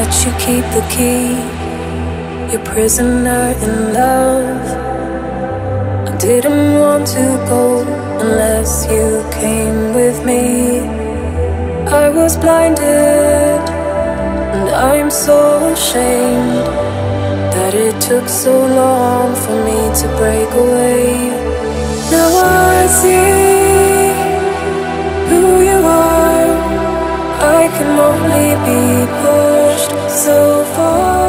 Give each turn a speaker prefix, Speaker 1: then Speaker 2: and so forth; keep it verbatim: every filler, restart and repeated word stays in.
Speaker 1: let you keep the key. You're prisoner in love. I didn't want to go unless you came with me. I was blinded, and I'm so ashamed that it took so long for me to break away. Now I see who you are. I can only be pushed so far.